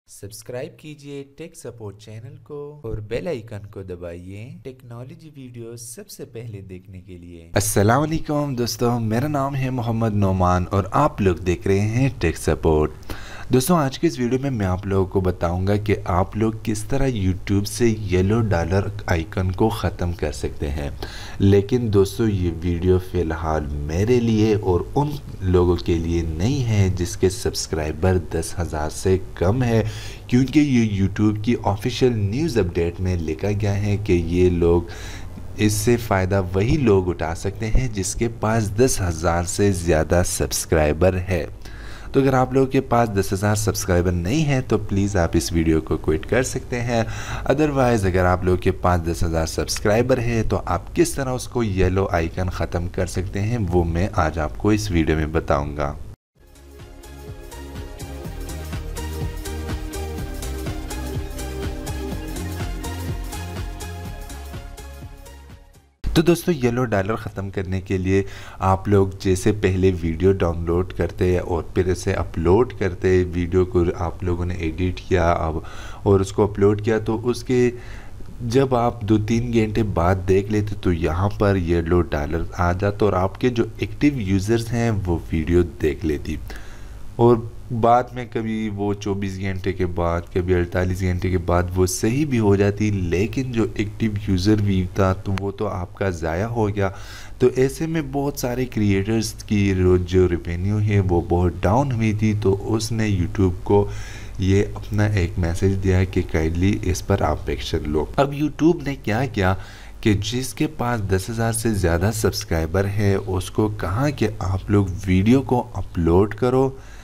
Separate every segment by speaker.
Speaker 1: Subscribe कीजिए tech support channel को और बेल आइकन को दबाइए टेक्नोलॉजी वीडियो सबसे पहले देखने के लिए।
Speaker 2: अस्सलाम वालेकुम दोस्तों, मेरा नाम है मोहम्मद नोमान और आप लोग देख रहे हैं टेक सपोर्ट। दोस्तों, आज के इस वीडियो में मैं आप लोगों को बताऊंगा कि आप लोग किस तरह यूट्यूब से येलो डॉलर आइकन को ख़त्म कर सकते हैं। लेकिन दोस्तों, ये वीडियो फ़िलहाल मेरे लिए और उन लोगों के लिए नहीं है जिसके सब्सक्राइबर 10,000 से कम है, क्योंकि ये यूट्यूब की ऑफिशियल न्यूज़ अपडेट में लिखा गया है कि ये लोग इससे फ़ायदा वही लोग उठा सकते हैं जिसके पास 10,000 से ज़्यादा सब्सक्राइबर है। तो अगर आप लोगों के पास 10,000 सब्सक्राइबर नहीं है तो प्लीज़ आप इस वीडियो को क्विट कर सकते हैं। अदरवाइज़ अगर आप लोगों के पास 10,000 सब्सक्राइबर है तो आप किस तरह उसको येलो आइकन ख़त्म कर सकते हैं वो मैं आज आपको इस वीडियो में बताऊंगा। तो दोस्तों, येलो डॉलर ख़त्म करने के लिए आप लोग जैसे पहले वीडियो डाउनलोड करते और फिर इसे अपलोड करते, वीडियो को आप लोगों ने एडिट किया अब और उसको अपलोड किया, तो उसके जब आप 2-3 घंटे बाद देख लेते तो यहाँ पर येलो डॉलर आ जाता और आपके जो एक्टिव यूज़र्स हैं वो वीडियो देख लेती। और बाद में कभी वो 24 घंटे के बाद, कभी 48 घंटे के बाद वो सही भी हो जाती, लेकिन जो एक्टिव यूज़र भी था तो वो तो आपका ज़ाया हो गया। तो ऐसे में बहुत सारे क्रिएटर्स की जो रेवेन्यू है वो बहुत डाउन हुई थी। तो उसने यूट्यूब को ये अपना एक मैसेज दिया कि काइंडली इस पर आप एक्शन लो। अब यूट्यूब ने क्या किया कि जिसके पास 10,000 से ज़्यादा सब्सक्राइबर है उसको कहा कि आप लोग वीडियो को अपलोड करो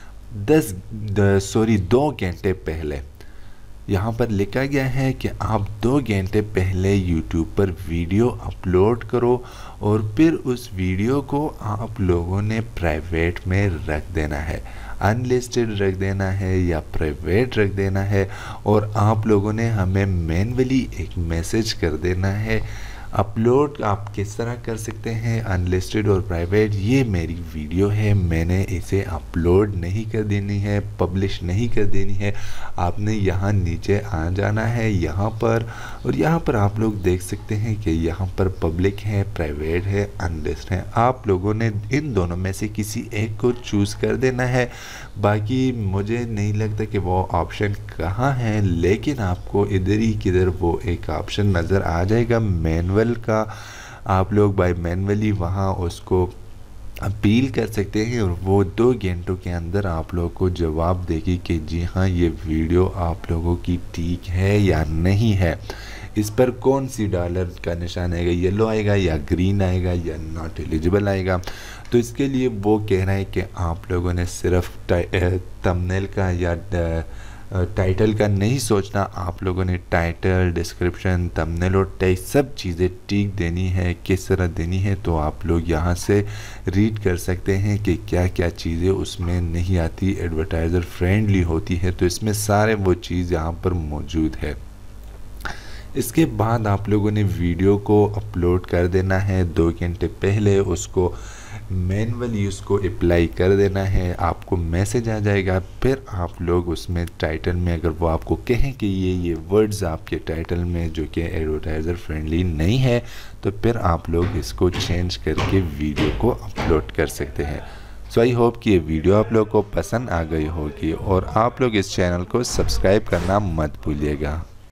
Speaker 2: 2 घंटे पहले। यहाँ पर लिखा गया है कि आप 2 घंटे पहले यूट्यूब पर वीडियो अपलोड करो और फिर उस वीडियो को आप लोगों ने प्राइवेट में रख देना है, अनलिस्टेड रख देना है या प्राइवेट रख देना है। और आप लोगों ने हमें मैन्युअली एक मैसेज कर देना है। अपलोड आप किस तरह कर सकते हैं अनलिस्टेड और प्राइवेट, ये मेरी वीडियो है, मैंने इसे अपलोड नहीं कर देनी है, पब्लिश नहीं कर देनी है। आपने यहाँ नीचे आ जाना है यहाँ पर, और यहाँ पर आप लोग देख सकते हैं कि यहाँ पर पब्लिक है, प्राइवेट है, अनलिस्टेड है। आप लोगों ने इन दोनों में से किसी एक को चूज़ कर देना है। बाकी मुझे नहीं लगता कि वो ऑप्शन कहाँ है, लेकिन आपको इधर ही किधर वो एक ऑप्शन नज़र आ जाएगा मैनुअल का। आप लोग बाय मैनुअली वहाँ उसको अपील कर सकते हैं और वो 2 घंटों के अंदर आप लोगों को जवाब देगी कि जी हाँ, ये वीडियो आप लोगों की ठीक है या नहीं है। इस पर कौन सी डॉलर का निशान आएगा, येलो आएगा या ग्रीन आएगा या नॉट एलिजिबल आएगा। तो इसके लिए वो कह रहा है कि आप लोगों ने सिर्फ थंबनेल का या टाइटल का नहीं सोचना, आप लोगों ने टाइटल, डिस्क्रिप्शन, थंबनेल और टैग सब चीज़ें ठीक देनी है। किस तरह देनी है तो आप लोग यहाँ से रीड कर सकते हैं कि क्या क्या चीज़ें उसमें नहीं आती, एडवर्टाइज़र फ्रेंडली होती है। तो इसमें सारे वो चीज़ यहाँ पर मौजूद है। इसके बाद आप लोगों ने वीडियो को अपलोड कर देना है 2 घंटे पहले, उसको मैनुअली उसको अप्लाई कर देना है। आपको मैसेज आ जाएगा, फिर आप लोग उसमें टाइटल में अगर वो आपको कहें कि ये वर्ड्स आपके टाइटल में जो कि एडवर्टाइज़र फ्रेंडली नहीं है तो फिर आप लोग इसको चेंज करके वीडियो को अपलोड कर सकते हैं। सो आई होप कि ये वीडियो आप लोग को पसंद आ गई होगी और आप लोग इस चैनल को सब्सक्राइब करना मत भूलिएगा।